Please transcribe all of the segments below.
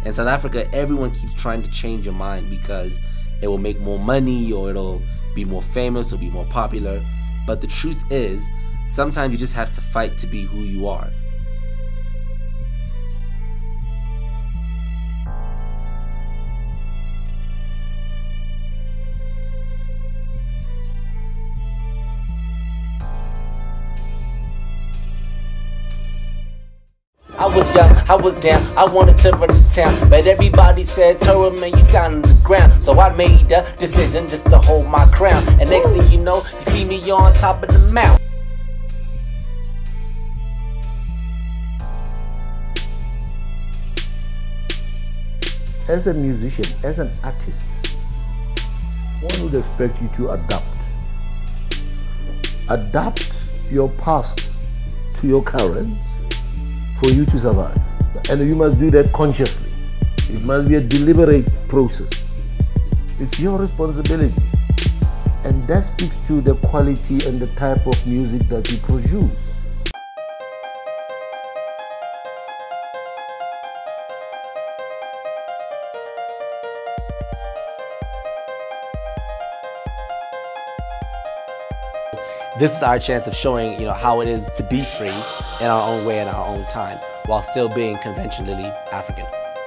In South Africa, everyone keeps trying to change your mind because it will make more money, or it'll be more famous, or be more popular. But the truth is, sometimes you just have to fight to be who you are. I was young, I was down, I wanted to run the town, but everybody said, Toro, man, you sound on the ground. So I made a decision just to hold my crown. And next thing you know, you see me on top of the mountain. As a musician, as an artist, one would expect you to adapt. Adapt your past to your current for you to survive. And you must do that consciously. It must be a deliberate process. It's your responsibility. And that speaks to the quality and the type of music that you produce. This is our chance of showing, how it is to be free in our own way, in our own time, while still being conventionally African.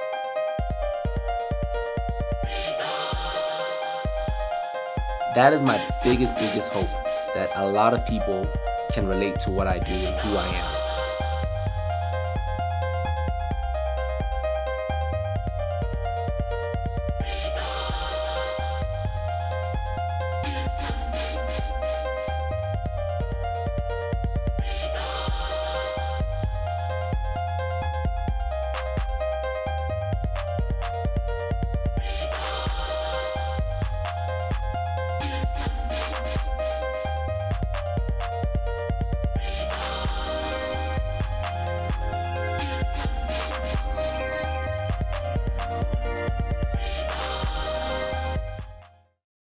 That is my biggest hope, that a lot of people can relate to what I do and who I am.